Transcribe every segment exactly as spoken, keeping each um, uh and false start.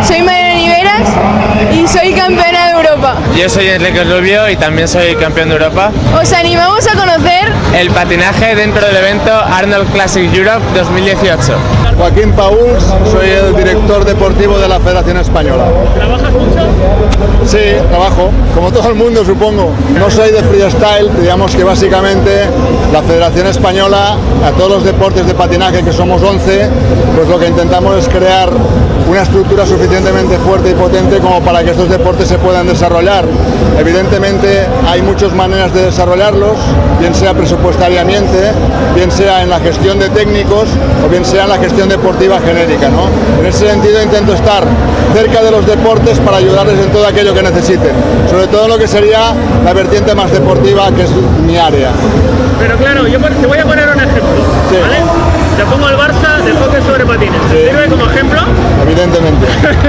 soy Mariana Niveras y soy campeona de Europa. Yo soy Enrique Rubio y también soy campeón de Europa. Os animamos a conocer el patinaje dentro del evento Arnold Classic Europe dos mil dieciocho. Joaquín Pauls, soy el director deportivo de la Federación Española. ¿Trabajas mucho? Sí, trabajo, como todo el mundo supongo. No soy de freestyle, digamos que básicamente la Federación Española, a todos los deportes de patinaje, que somos once, pues lo que intentamos es crear una estructura suficientemente fuerte y potente como para que estos deportes se puedan desarrollar. Evidentemente hay muchas maneras de desarrollarlos, bien sea presupuestariamente, bien sea en la gestión de técnicos o bien sea en la gestión deportiva genérica, ¿no? En ese sentido intento estar cerca de los deportes para ayudarles en todo aquello que necesiten, sobre todo en lo que sería la vertiente más deportiva, que es mi área. Pero claro, yo te voy a poner un ejemplo, sí. ¿Vale? Te pongo el Barça del hockey sobre patines. ¿Te sí. sirve como ejemplo? Evidentemente.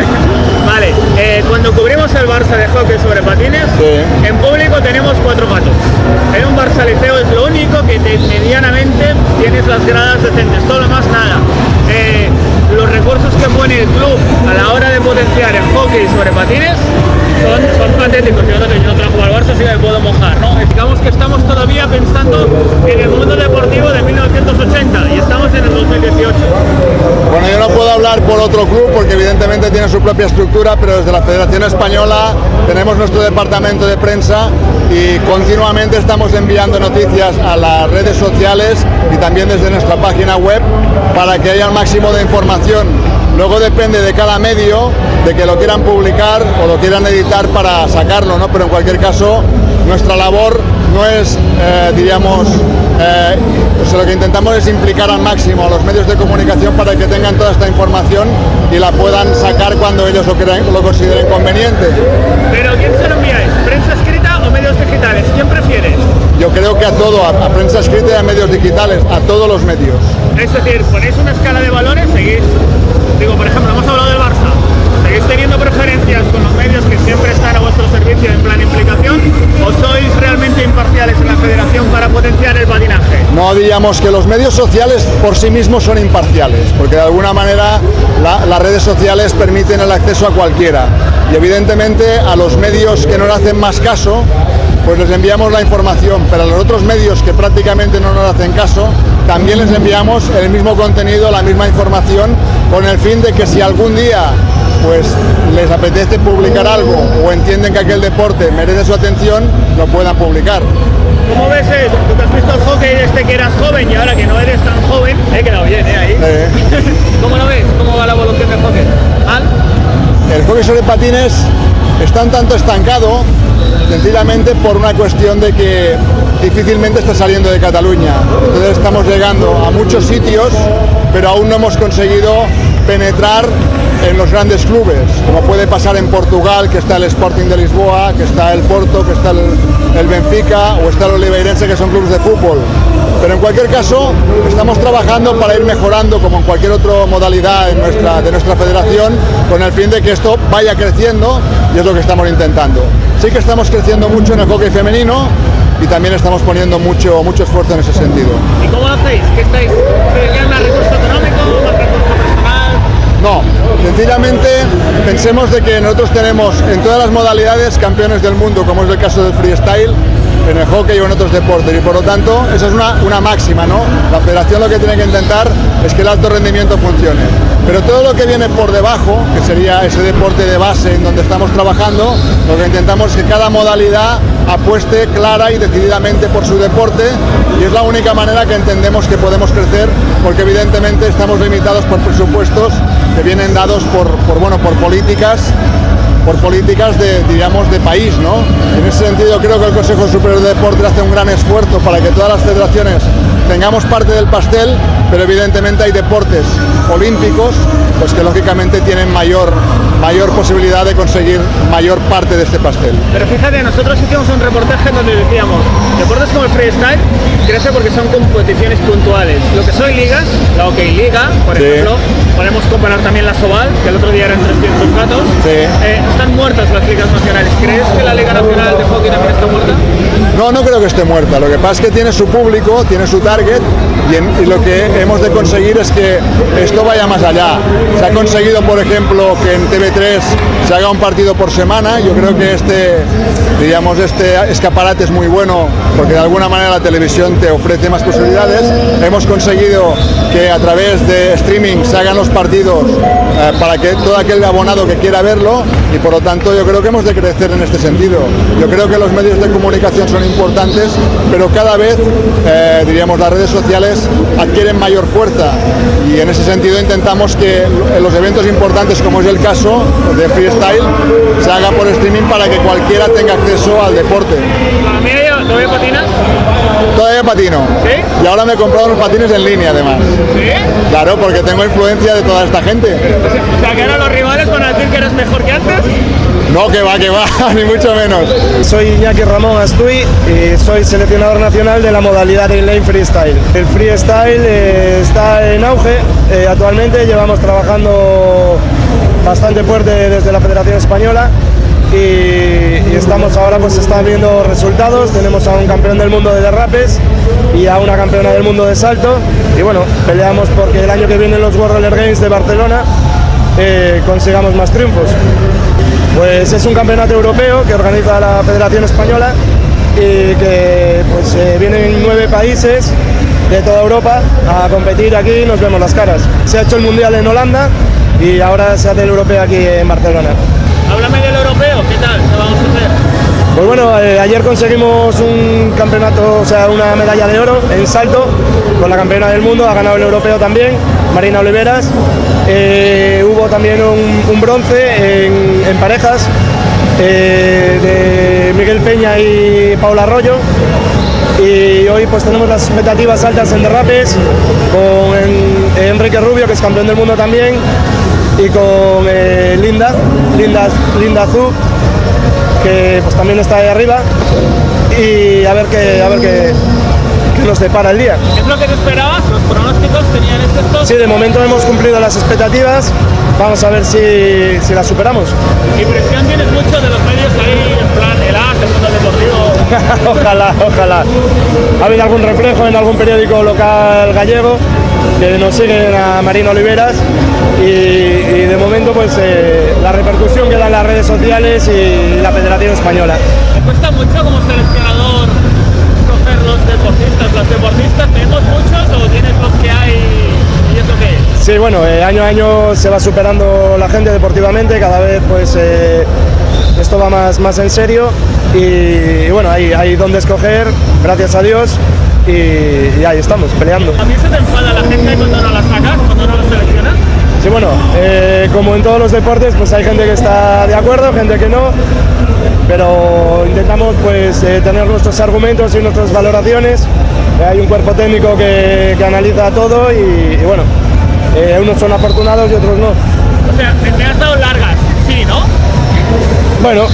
Vale, eh, cuando cubrimos el Barça de hockey sobre patines, sí. en público tenemos cuatro patos. En un Barça Liceo es lo único que te, medianamente tienes las gradas decentes, todo lo más nada. Eh, los recursos que pone el club a la hora de potenciar el hockey sobre patines son, son patéticos. Yo no, yo no trabajo al Barça, así que me puedo mojar, ¿no? Digamos que estamos todavía pensando en el mundo deportivo de mil novecientos ochenta y estamos en el dos mil dieciocho. Bueno, yo no puedo hablar por otro club porque evidentemente tiene su propia estructura, pero desde la Federación Española tenemos nuestro departamento de prensa y continuamente estamos enviando noticias a las redes sociales y también desde nuestra página web para que haya un máximo de información. Luego depende de cada medio, de que lo quieran publicar o lo quieran editar para sacarlo, ¿no? Pero en cualquier caso, nuestra labor no es, eh, diríamos, eh, o sea, lo que intentamos es implicar al máximo a los medios de comunicación para que tengan toda esta información y la puedan sacar cuando ellos lo, crean, lo consideren conveniente. ¿Pero quién se lo enviáis? ¿Prensa escrita o medios digitales? ¿Quién prefieres? Yo creo que a todo, a, a prensa escrita y a medios digitales, a todos los medios. Es decir, ¿ponéis una escala de valores? ¿Seguís? Digo, por ejemplo, hemos hablado del Barça. ¿Seguís teniendo preferencias con los medios que siempre están a vuestro servicio en plan implicación? ¿O sois realmente imparciales en la federación para potenciar el patinaje? No diríamos que los medios sociales por sí mismos son imparciales, porque de alguna manera la, las redes sociales permiten el acceso a cualquiera. Y evidentemente a los medios que no le hacen más caso, pues les enviamos la información, pero a los otros medios que prácticamente no nos hacen caso, también les enviamos el mismo contenido, la misma información, con el fin de que si algún día pues les apetece publicar algo o entienden que aquel deporte merece su atención, lo puedan publicar. ¿Cómo ves eso? Tú te has visto el hockey desde que eras joven y ahora que no eres tan joven, he quedado bien, ¿eh? Ahí. Eh. ¿Cómo lo ves? ¿Cómo va la evolución del hockey? ¿Mal? El hockey sobre patines está un tanto estancado, sencillamente por una cuestión de que difícilmente está saliendo de Cataluña. Entonces estamos llegando a muchos sitios, pero aún no hemos conseguido penetrar en los grandes clubes, como puede pasar en Portugal, que está el Sporting de Lisboa, que está el Porto, que está el, el Benfica o está el Oliveirense, que son clubes de fútbol. Pero en cualquier caso, estamos trabajando para ir mejorando, como en cualquier otra modalidad en nuestra, de nuestra federación, con el fin de que esto vaya creciendo, y es lo que estamos intentando. Sí que estamos creciendo mucho en el hockey femenino y también estamos poniendo mucho, mucho esfuerzo en ese sentido. ¿Y cómo lo hacéis? ¿Qué estáis? ¿Tenéis más recurso económico, más recurso personal? No, sencillamente pensemos de que nosotros tenemos en todas las modalidades campeones del mundo, como es el caso del freestyle, en el hockey o en otros deportes, y por lo tanto eso es una, una máxima, ¿no? La federación lo que tiene que intentar es que el alto rendimiento funcione, pero todo lo que viene por debajo, que sería ese deporte de base en donde estamos trabajando, lo que intentamos es que cada modalidad apueste clara y decididamente por su deporte, y es la única manera que entendemos que podemos crecer, porque evidentemente estamos limitados por presupuestos que vienen dados por, por, bueno, por políticas por políticas de, diríamos, de país, ¿no? En ese sentido creo que el Consejo Superior de Deportes hace un gran esfuerzo para que todas las federaciones tengamos parte del pastel, pero evidentemente hay deportes olímpicos pues que lógicamente tienen mayor, mayor posibilidad de conseguir mayor parte de este pastel. Pero fíjate, nosotros hicimos un reportaje donde decíamos, deportes como el freestyle crece porque son competiciones puntuales. Lo que son ligas, la OK Liga, por sí. ejemplo, podemos comparar también la Sobal, que el otro día eran trescientos gatos. Sí. Eh, están muertas las ligas nacionales. ¿Crees que la Liga Nacional de Hockey también está muerta? No, no creo que esté muerta. Lo que pasa es que tiene su público, tiene su target y, en, y lo que hemos de conseguir es que esto vaya más allá. Se ha conseguido, por ejemplo, que en T V tres se haga un partido por semana. Yo creo que este, diríamos, este escaparate es muy bueno porque de alguna manera la televisión te ofrece más posibilidades. Hemos conseguido que a través de streaming se hagan los partidos eh, para que todo aquel abonado que quiera verlo, y por lo tanto yo creo que hemos de crecer en este sentido. Yo creo que los medios de comunicación son importantes, pero cada vez, eh, diríamos, las redes sociales adquieren mayor fuerza, y en ese sentido intentamos que en los eventos importantes, como es el caso de freestyle, se haga por streaming para que cualquiera tenga acceso al deporte. ¿Todavía patinas? Todavía patino. ¿Sí? Y ahora me he comprado unos patines en línea, además. ¿Sí? Claro, porque tengo influencia de toda esta gente. O sea, que ahora los rivales van a decir que eres mejor que antes. No, que va, que va, ni mucho menos. Soy Iñaki Ramón Astuy y soy seleccionador nacional de la modalidad de inline freestyle. El freestyle eh, está en auge, eh, actualmente llevamos trabajando bastante fuerte desde la Federación Española y, y estamos ahora, pues están viendo resultados. Tenemos a un campeón del mundo de derrapes y a una campeona del mundo de salto, y bueno, peleamos porque el año que viene en los World Roller Games de Barcelona eh, consigamos más triunfos. Pues es un campeonato europeo que organiza la Federación Española y que pues eh, vienen nueve países de toda Europa a competir aquí y nos vemos las caras. Se ha hecho el mundial en Holanda y ahora se hace el europeo aquí en Barcelona. Háblame del europeo, ¿qué tal? ¿Qué vamos a hacer? Pues bueno, eh, ayer conseguimos un campeonato, o sea, una medalla de oro en salto con la campeona del mundo, ha ganado el europeo también, Marina Oliveras. Eh, hubo también un, un bronce en, en parejas eh, de Miguel Peña y Paula Arroyo, y hoy pues tenemos las expectativas altas en derrapes con en, Enrique Rubio, que es campeón del mundo también, y con eh, Linda, Linda, Linda Zhu, que pues también está ahí arriba, y a ver qué, a ver qué, qué nos depara el día. ¿Es lo que te esperabas? ¿Los pronósticos tenían estos? Sí, de momento hemos cumplido las expectativas, vamos a ver si, si las superamos. ¿Y presión tienes mucho de los medios ahí, en plan el A, el mundo deportivo? Ojalá, ojalá. Ha habido algún reflejo en algún periódico local gallego que nos siguen a Marina Oliveras, y, y de momento pues eh, la repercusión que dan las redes sociales y la Federación Española. ¿Te cuesta mucho como seleccionador coger los deportistas? ¿Los deportistas tenemos muchos o tienes los que hay y eso qué es? Sí, bueno, eh, año a año se va superando la gente deportivamente, cada vez pues eh, esto va más, más en serio, y, y bueno, hay, hay donde escoger, gracias a Dios, y, y ahí estamos, peleando. ¿A mí se te enfada la gente cuando no la sacas, cuando no la seleccionas? Sí, bueno, eh, como en todos los deportes, pues hay gente que está de acuerdo, gente que no, pero intentamos pues eh, tener nuestros argumentos y nuestras valoraciones. Eh, hay un cuerpo técnico que, que analiza todo, y, y bueno, eh, unos son afortunados y otros no. O sea, me has dado largas, sí, ¿no? Bueno,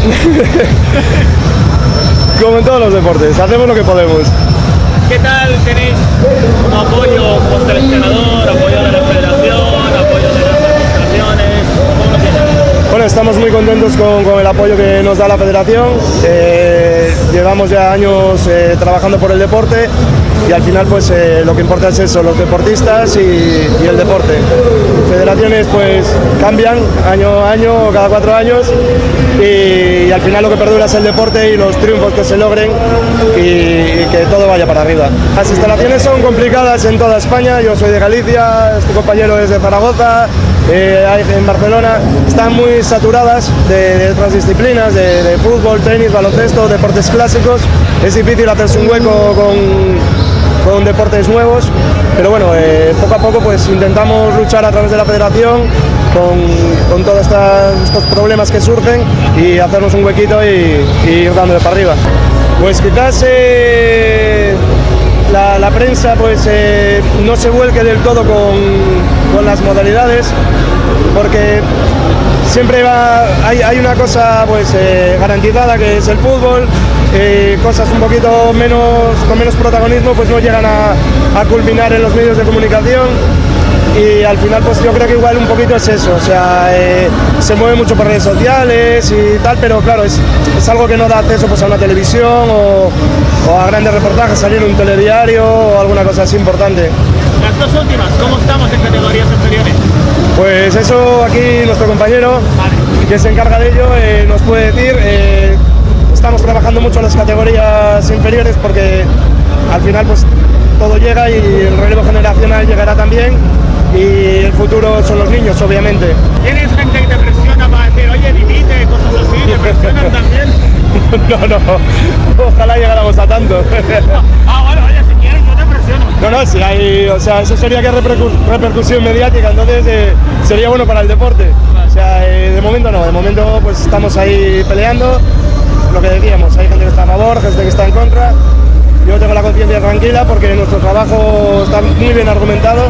como en todos los deportes, hacemos lo que podemos. ¿Qué tal tenéis como apoyo como seleccionador, apoyo de la federación, apoyo de las administraciones? ¿Cómo lo tienes? Bueno, estamos muy contentos con, con el apoyo que nos da la federación. Eh, llevamos ya años eh, trabajando por el deporte, y al final pues eh, lo que importa es eso, los deportistas y, y el deporte. Federaciones pues cambian año a año, cada cuatro años, y, y al final lo que perdura es el deporte y los triunfos que se logren, y, y que todo vaya para arriba. Las instalaciones son complicadas en toda España, yo soy de Galicia, este compañero es de Zaragoza, eh, en Barcelona, están muy saturadas de, de otras disciplinas, de, de fútbol, tenis, baloncesto, deportes clásicos. Es difícil hacerse un hueco con, con deportes nuevos, pero bueno, eh, poco a poco pues intentamos luchar a través de la federación con, con todos estas, estos problemas que surgen, y hacernos un huequito y, y ir dándole para arriba. Pues quizás eh, la, la prensa pues eh, no se vuelque del todo con, con las modalidades, porque siempre va, hay, hay una cosa pues eh, garantizada, que es el fútbol. Eh, cosas un poquito menos, con menos protagonismo pues no llegan a, a culminar en los medios de comunicación, y al final pues yo creo que igual un poquito es eso, o sea, eh, se mueve mucho por redes sociales y tal, pero claro, es, es algo que no da acceso pues a una televisión o, o a grandes reportajes, salir en un telediario o alguna cosa así importante. Las dos últimas, ¿cómo estamos en categorías inferiores? Pues eso aquí nuestro compañero, Vale. que se encarga de ello, eh, nos puede decir. Eh, estamos trabajando mucho en las categorías inferiores porque al final pues todo llega y el relevo generacional llegará también y el futuro son los niños, obviamente. ¿Tienes gente que te presiona para decir, oye, dimite, cosas así? ¿Te presionan también? No, no, ojalá llegáramos a tanto. Ah, bueno, oye, si quieres yo te presiono. No, no, si hay, o sea, eso sería que repercu repercusión mediática, entonces eh, sería bueno para el deporte. O sea, eh, de momento no, de momento pues estamos ahí peleando, lo que decíamos, hay gente que está a favor, gente que está en contra. Yo tengo la conciencia tranquila porque nuestro trabajo está muy bien argumentado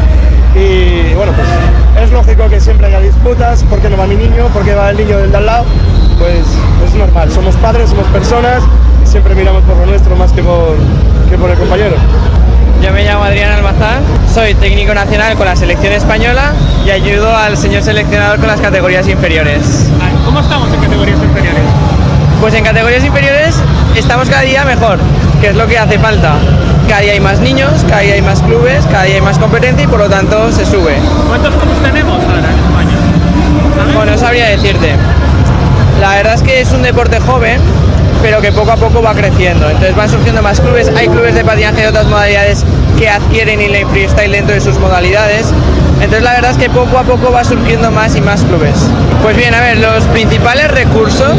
y bueno, pues es lógico que siempre haya disputas, ¿por qué no va mi niño? ¿Por qué va el niño del de al lado? Pues es normal, somos padres, somos personas y siempre miramos por lo nuestro más que por, que por el compañero. Yo me llamo Adrián Almazán, soy técnico nacional con la selección española y ayudo al señor seleccionador con las categorías inferiores. ¿Cómo estamos en categorías inferiores? Pues en categorías inferiores estamos cada día mejor, que es lo que hace falta. Cada día hay más niños, cada día hay más clubes, cada día hay más competencia y por lo tanto se sube. ¿Cuántos clubes tenemos ahora en España? ¿Sabes? Bueno, no sabría decirte. La verdad es que es un deporte joven, pero que poco a poco va creciendo. Entonces van surgiendo más clubes, hay clubes de patinaje de otras modalidades que adquieren el freestyle dentro de sus modalidades. Entonces la verdad es que poco a poco va surgiendo más y más clubes. Pues bien, a ver, los principales recursos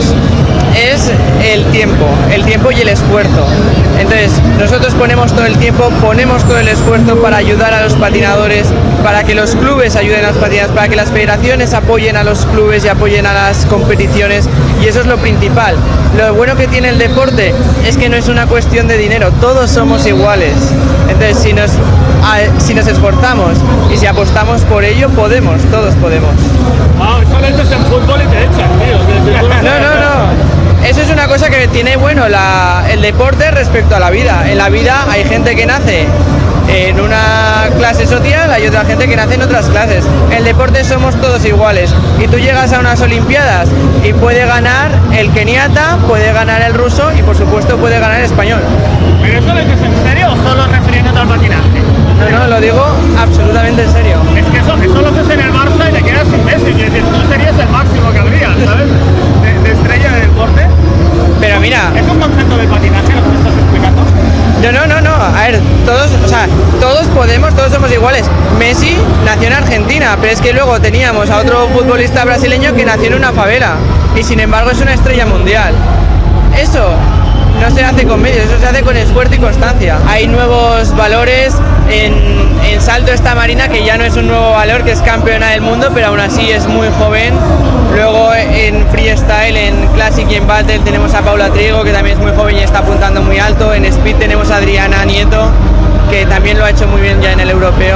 es el tiempo, el tiempo y el esfuerzo. Entonces nosotros ponemos todo el tiempo, ponemos todo el esfuerzo para ayudar a los patinadores, para que los clubes ayuden a los patinadores, para que las federaciones apoyen a los clubes y apoyen a las competiciones, y eso es lo principal. Lo bueno que tiene el deporte es que no es una cuestión de dinero, todos somos iguales. Entonces si nos, si nos esforzamos y si apostamos por ello, podemos, todos podemos. Ah, solo entras en fútbol y te echan, tío. No, no, no. Eso es una cosa que tiene bueno la, el deporte respecto a la vida. En la vida hay gente que nace en una clase social, hay otra gente que nace en otras clases. En el deporte somos todos iguales. Y tú llegas a unas Olimpiadas y puede ganar el keniata, puede ganar el ruso y por supuesto puede ganar el español. ¿Pero eso lo dices en serio o solo refiriéndote al patinaje? No, no, lo digo absolutamente en serio. Es que eso, eso lo ves en el Barça y te quedas sin Messi. Es decir, tú serías el máximo que habría, ¿sabes? De, de estrella de deporte. Pero mira... ¿Es un concepto de patinaje lo que me estás explicando? No, no, no, no. A ver, todos, o sea, todos podemos, todos somos iguales. Messi nació en Argentina, pero es que luego teníamos a otro futbolista brasileño que nació en una favela y sin embargo es una estrella mundial. Eso no se hace con medios, eso se hace con esfuerzo y constancia. Hay nuevos valores, en, en salto está Marina, que ya no es un nuevo valor, que es campeona del mundo, pero aún así es muy joven. Luego en freestyle, en classic y en battle tenemos a Paula Trigo, que también es muy joven y está apuntando muy alto. En speed tenemos a Adriana Nieto, que también lo ha hecho muy bien ya en el europeo.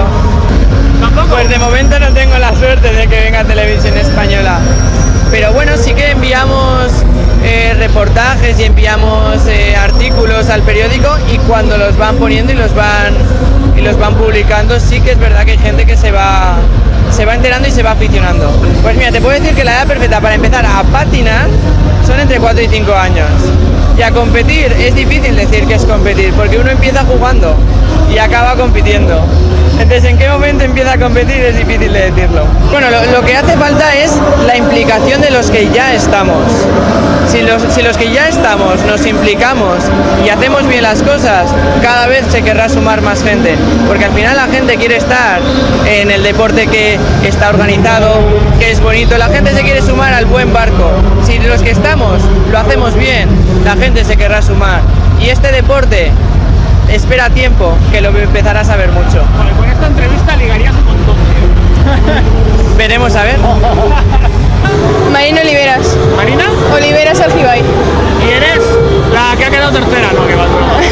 Pues de momento no tengo la suerte de que venga a Televisión Española. Pero bueno, sí que enviamos eh, reportajes y enviamos eh, artículos al periódico y cuando los van poniendo y los van, y los van publicando, sí que es verdad que hay gente que se va, se va enterando y se va aficionando. Pues mira, te puedo decir que la edad perfecta para empezar a patinar son entre cuatro y cinco años. Y a competir es difícil decir que es competir, porque uno empieza jugando y acaba compitiendo. Entonces, ¿en qué momento empieza a competir? Es difícil de decirlo. Bueno, lo, lo que hace falta es la implicación de los que ya estamos. Si los, si los que ya estamos nos implicamos y hacemos bien las cosas, cada vez se querrá sumar más gente. Porque al final la gente quiere estar en el deporte que está organizado, que es bonito. La gente se quiere sumar al buen barco. Si los que estamos lo hacemos bien, la gente se querrá sumar. Y este deporte espera tiempo, que lo empezarás a ver mucho. Vale, con esta entrevista ligarías un montón. Veremos a ver. Marina Oliveras. ¿Marina? Oliveras Alcibay. Y eres la que ha quedado tercera, ¿no? Que va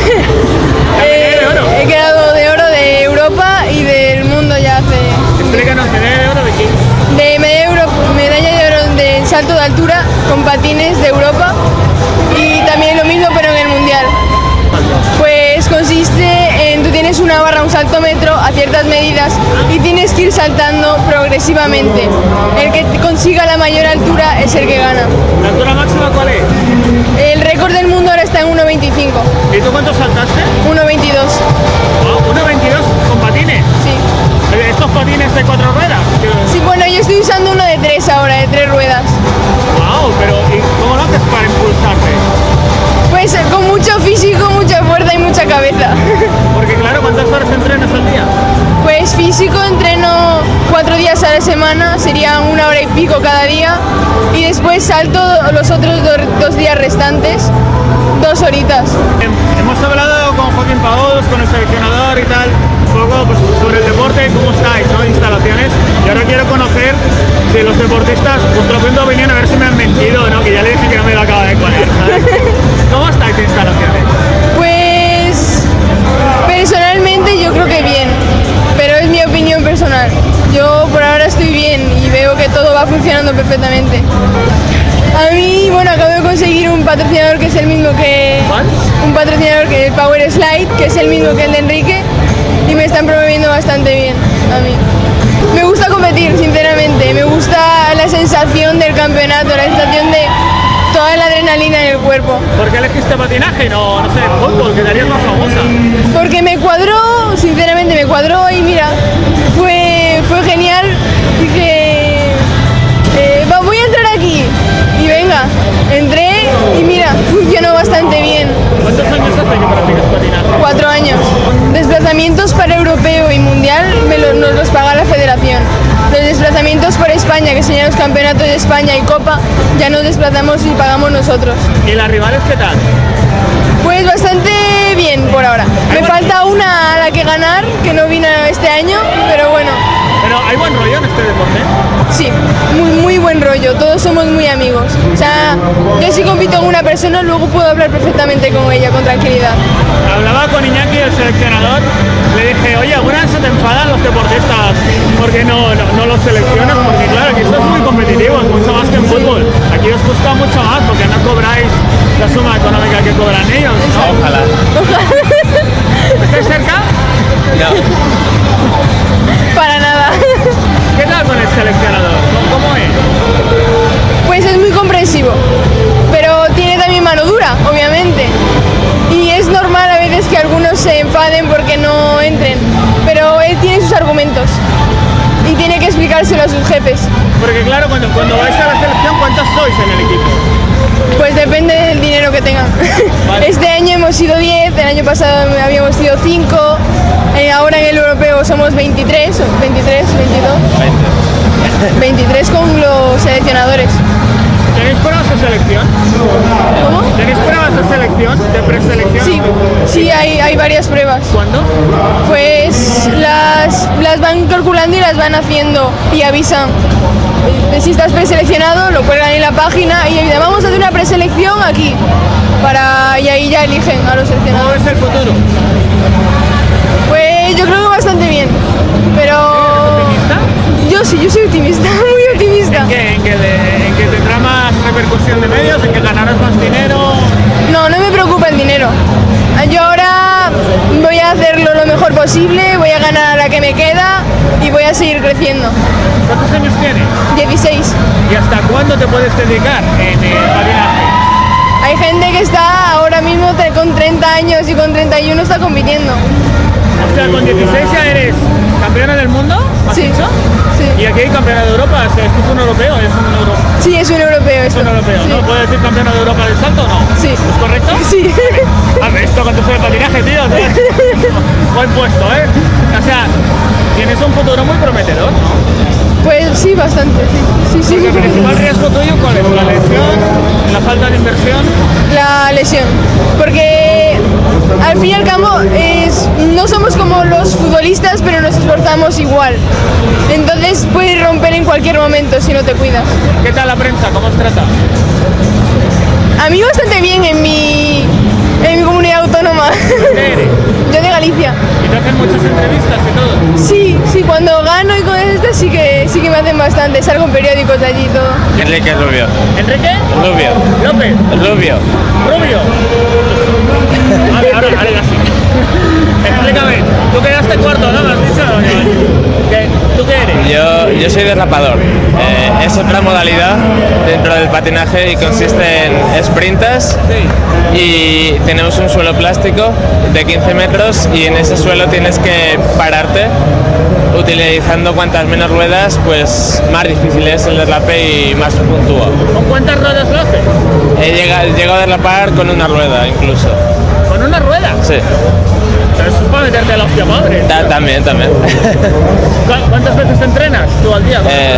eh, he quedado de oro de Europa y del mundo ya hace... Explícanos, medalla de oro de quién. De medalla de, Euro, medalla de oro de salto de altura con patines de Europa y también lo mismo pero en el mundial. Pues consiste en, tú tienes una barra, un saltómetro a ciertas medidas y tienes que ir saltando progresivamente. El que consiga la mayor altura es el que gana. ¿La altura máxima cuál es? El récord del mundo ahora está en uno veinticinco. ¿Y tú cuánto saltaste? uno veintidós. Oh, uno veintidós con patines. Sí. ¿Estos patines de cuatro ruedas? Sí, bueno, yo estoy usando uno de tres ahora, de tres ruedas. Wow, pero ¿y cómo lo haces para impulsarte? Pues con mucho físico, mucha fuerza y mucha cabeza. Porque claro, ¿cuántas horas entrenas al día? Pues físico entreno cuatro días a la semana, serían una hora y pico cada día. Y después salto los otros do dos días restantes, dos horitas. Hemos hablado con Joaquín Paús, con el seleccionador y tal, un poco pues, sobre el deporte, cómo estáis, ¿no? Instalaciones. Y ahora quiero conocer si los deportistas, vuestra primera opinión, a ver si me han mentido, ¿no? Que ya le dije que no me lo acaba de poner, ¿sabes? ¿Cómo estáis de instalaciones? Pues personalmente yo creo que bien, pero es mi opinión personal. Yo por ahora estoy bien y veo que todo va funcionando perfectamente. A mí, bueno, acabo de conseguir un patrocinador que es el mismo que... ¿Cuál? Un patrocinador que es el Power Slide, que es el mismo que el de Enrique, y me están promoviendo bastante bien a mí. Me gusta competir, sinceramente, me gusta la sensación del campeonato, la sensación de toda la adrenalina en el cuerpo. ¿Por qué elegiste patinaje? No, no sé, fútbol, que te harías más famosa. Porque me cuadró, sinceramente me cuadró y mira, fue, fue genial. Dije, eh, va, voy a entrar aquí. Y venga, entré y mira, funcionó bastante bien. ¿Cuántos años hace que practicas patinaje? Cuatro años. Desplazamientos para europeo y mundial me lo, nos los paga la federación. Los desplazamientos por España, que serían los campeonatos de España y Copa, ya nos desplazamos y pagamos nosotros. ¿Y las rivales qué tal? Pues bastante bien por ahora. Me falta una a la que ganar, que no vino este año, pero bueno. Pero hay buen rollo en este deporte. Sí, muy, muy buen rollo, todos somos muy amigos. O sea, yo si compito con una persona, luego puedo hablar perfectamente con ella, con tranquilidad. Hablaba con Iñaki, el seleccionador, le dije, oye, ¿alguna vez se te enfadan los deportistas porque no, no, no los seleccionas? Porque claro, aquí esto es muy competitivo, es mucho más que en fútbol. Aquí os cuesta mucho más porque no cobráis la suma económica que cobran ellos, ¿no? Ojalá. ¿Estáis cerca? No. Para nada. ¿Qué tal con el seleccionador? ¿Cómo es? Pues es muy comprensivo, pero tiene también mano dura, obviamente. Y es normal a veces que algunos se enfaden porque no entren, pero él tiene sus argumentos y tiene que explicárselo a sus jefes. Porque claro, cuando, cuando vais a la selección, ¿cuántos sois en el equipo? Pues depende del dinero que tengan. Vale. Este año hemos sido diez, el año pasado habíamos sido cinco, eh, ahora en el europeo somos veintitrés, veintitrés, veintidós. veinte. veintitrés con los seleccionadores. ¿Tenéis pruebas de selección? ¿Cómo? ¿Tenéis pruebas de selección, de preselección? Sí, sí hay, hay varias pruebas. ¿Cuándo? Pues las, las van calculando y las van haciendo y avisan. Si estás preseleccionado, lo cuelgan en la página y dicen, vamos a hacer una preselección aquí. Para, y ahí ya eligen a los seleccionados. ¿Cómo es el futuro? Pues yo creo que bastante bien, pero... ¿Eres optimista? Yo sí, yo soy optimista, muy optimista. ¿En qué? ¿En que, le, en que tendrá más repercusión de medios? ¿En que ganarás más dinero? No, no me preocupa el dinero. Yo ahora voy a hacerlo lo mejor posible, voy a ganar la que me queda y voy a seguir creciendo. ¿Cuántos años tienes? dieciséis. ¿Y hasta cuándo te puedes dedicar en el patinaje? Hay gente que está ahora mismo con treinta años y con treinta y uno está compitiendo. O sea, con dieciséis ya eres campeona del mundo, ¿has Sí, dicho? sí. Y aquí hay campeona de Europa, ¿esto es un europeo? ¿Es un, euro... Sí, es un europeo es esto. un europeo? Sí. ¿No puedes decir campeona de Europa del salto o no? Sí. ¿Es correcto? Sí. A ver, esto cuando soy de patinaje, tío. Buen puesto, ¿eh? O sea, tienes un futuro muy prometedor, ¿no? Pues sí, bastante, sí. Sí, sí. Porque el principal riesgo tuyo, ¿cuál es? ¿La lesión? ¿La falta de inversión? La lesión. Porque al fin y al cabo es, no somos como los futbolistas, pero nos esforzamos igual. Entonces puedes romper en cualquier momento si no te cuidas. ¿Qué tal la prensa? ¿Cómo os trata? A mí bastante bien en mi, en mi comunidad autónoma. ¿Qué eres? Yo de Galicia. ¿Y te hacen muchas entrevistas y todo? Sí, sí, cuando gano y con esto sí que, sí que me hacen bastante. Salgo en periódicos de allí y todo. Enrique Rubio. ¿Enrique? Rubio. ¿López? Rubio. ¿Rubio? Vale, ahora, ahora ya sí. Explícame, tú quedaste cuarto, ¿no? ¿Me has dicho? ¿Qué? ¿Tú qué eres? Yo, yo soy derrapador. Eh, es otra modalidad dentro del patinaje y consiste en sprintas y tenemos un suelo plástico de quince metros y en ese suelo tienes que pararte utilizando cuantas menos ruedas, pues más difícil es el derrape y más puntúa. ¿Con cuántas ruedas lo haces? He llegado, llegado a derrapar con una rueda incluso. ¿Con una rueda? Sí. Pero eso es para meterte la hostia madre. Ta también, también. ¿Cuántas veces te entrenas tú al día? Eh,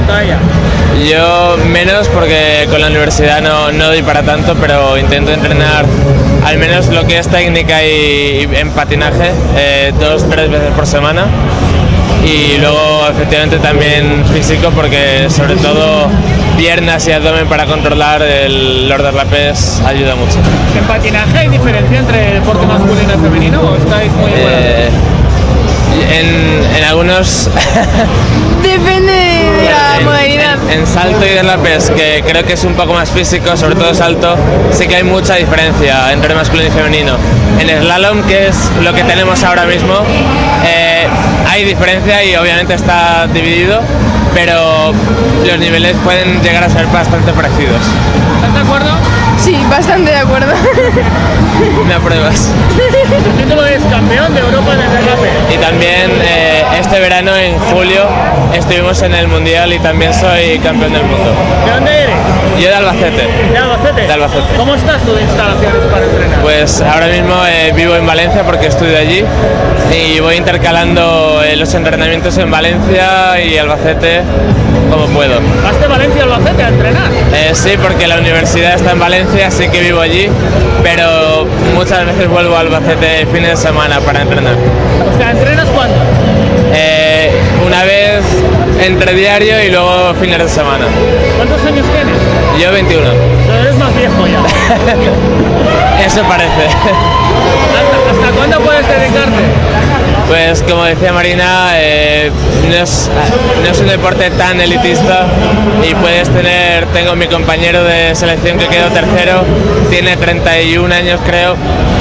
yo menos porque con la universidad no, no doy para tanto, pero intento entrenar al menos lo que es técnica y, y en patinaje eh, dos, tres veces por semana. Y luego efectivamente también físico porque sobre todo piernas y abdomen para controlar el, los derrapes ayuda mucho. ¿En patinaje hay diferencia entre deporte masculino y femenino o estáis muy eh, en, en algunos... Depende de la en, modalidad. En, en salto y derrapes, que creo que es un poco más físico, sobre todo salto, sí que hay mucha diferencia entre masculino y femenino. En slalom, que es lo que tenemos ahora mismo, eh, hay diferencia y obviamente está dividido, pero los niveles pueden llegar a ser bastante parecidos. ¿Estás de acuerdo? Sí, bastante de acuerdo. Me apruebas. El título es campeón de Europa en el derrape. Y también eh, este verano, en julio, estuvimos en el Mundial y también soy campeón del mundo. ¿De dónde eres? Yo de Albacete. ¿De Albacete? De Albacete. ¿Cómo estás tú de instalaciones para entrenar? Pues ahora mismo eh, vivo en Valencia porque estudio allí y voy intercalando eh, los entrenamientos en Valencia y Albacete como puedo. ¿Vas de Valencia a Albacete a entrenar? Eh, sí, porque la universidad está en Valencia, así que vivo allí, pero muchas veces vuelvo a Albacete fines de semana para entrenar. O sea, ¿entrenas cuándo? Eh, una vez entre diario y luego fines de semana. ¿Cuántos años tienes? Yo veintiuno. No, eres más viejo ya. Eso parece. ¿Hasta, ¿Hasta cuándo puedes dedicarte? Pues como decía Marina, eh, no, es, no es un deporte tan elitista y puedes tener, tengo mi compañero de selección que quedó tercero, tiene treinta y un años creo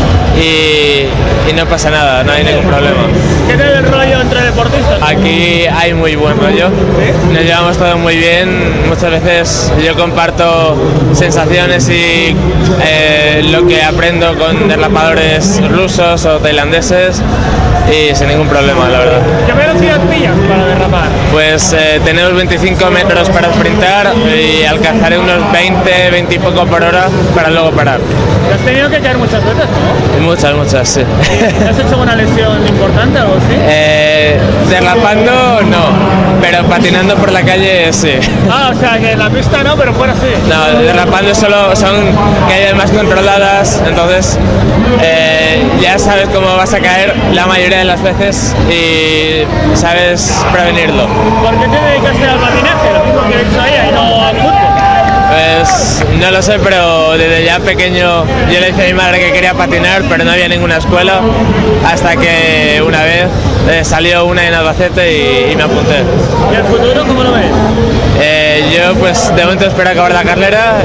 y, y no pasa nada, no hay ningún problema. ¿Qué tal el rollo entre deportistas? Aquí hay muy buen rollo, nos llevamos todo muy bien, muchas veces yo comparto sensaciones y eh, lo que aprendo con derrapadores rusos o tailandeses y sin ningún problema, la verdad. ¿Qué velocidad pillas para derrapar? Pues eh, tenemos veinticinco metros para sprintar y alcanzaré unos veinte, veinte y poco por hora para luego parar. ¿Te has tenido que caer muchas veces, no? Muchas, muchas, sí. ¿Te has hecho una lesión importante o algo así? Eh, derrapando no, pero patinando por la calle sí. Ah, o sea, que en la pista no, pero fuera sí. No, derrapando solo son caídas más controladas, entonces eh, ya sabes cómo vas a caer la mayoría de las veces y sabes prevenirlo. ¿Por qué te dedicaste al patinaje? Lo mismo que he hecho ella y no al fútbol. Pues no lo sé, pero desde ya pequeño yo le dije a mi madre que quería patinar, pero no había ninguna escuela, hasta que una vez eh, salió una en Albacete y, y me apunté. ¿Y el futuro cómo lo ves? Eh, yo pues de momento espero acabar la carrera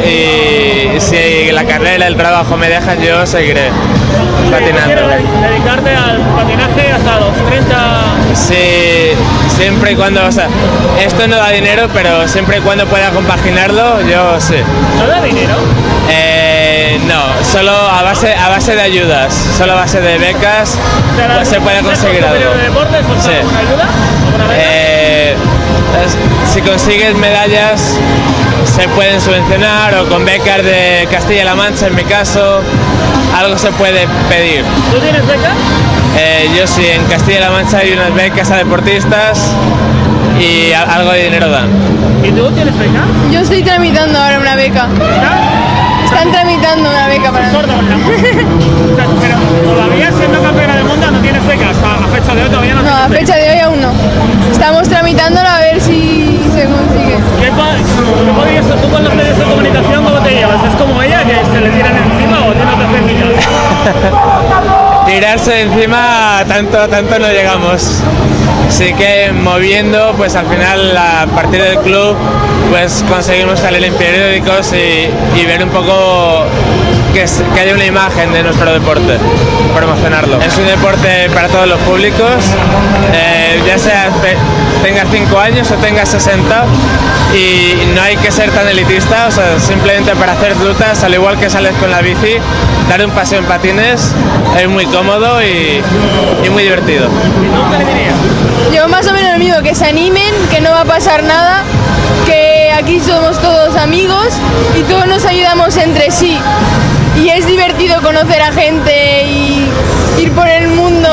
y si la carrera, el trabajo me dejan, yo seguiré patinando. ¿Quieres dedicarte al patinaje hasta los treinta? Sí, siempre y cuando, o sea, esto no da dinero, pero siempre y cuando pueda compaginarlo, yo sí. ¿No da dinero? Eh, no, solo a base, a base de ayudas, solo a base de becas O sea, pues se puede conseguir algo. ¿De deportes os Sí. da alguna ayuda? ¿Alguna beca? Eh, es- si consigues medallas se pueden subvencionar o con becas de Castilla-La Mancha en mi caso, algo se puede pedir. ¿Tú tienes beca? Eh, yo sí, en Castilla-La Mancha hay unas becas a deportistas y a- algo de dinero dan. ¿Y tú tienes beca? Yo estoy tramitando ahora una beca. Están tramitando una beca para mí. Sordo, ¿no? O sea, pero todavía siendo campeona del mundo no tienes beca, hasta a fecha de hoy todavía no No, a tienes fecha de hoy aún no. Estamos tramitándola a ver si se consigue. ¿Qué, pa- qué podrías, tú con los medios de comunicación cómo te llevas? ¿Es como ella que se le tiran encima o tiene otras técnicas? Tirarse encima tanto, tanto no llegamos. Sí que moviendo, pues al final a partir del club pues conseguimos salir en periódicos y, y ver un poco que, es, que haya una imagen de nuestro deporte, promocionarlo. Es un deporte para todos los públicos, eh, ya sea tengas cinco años o tengas sesenta, y no hay que ser tan elitista, o sea, simplemente para hacer rutas, al igual que sales con la bici, dar un paseo en patines es muy cómodo y, y muy divertido. Yo más o menos lo mismo, que se animen, que no va a pasar nada, que aquí somos todos amigos y todos nos ayudamos entre sí. Y es divertido conocer a gente y ir por el mundo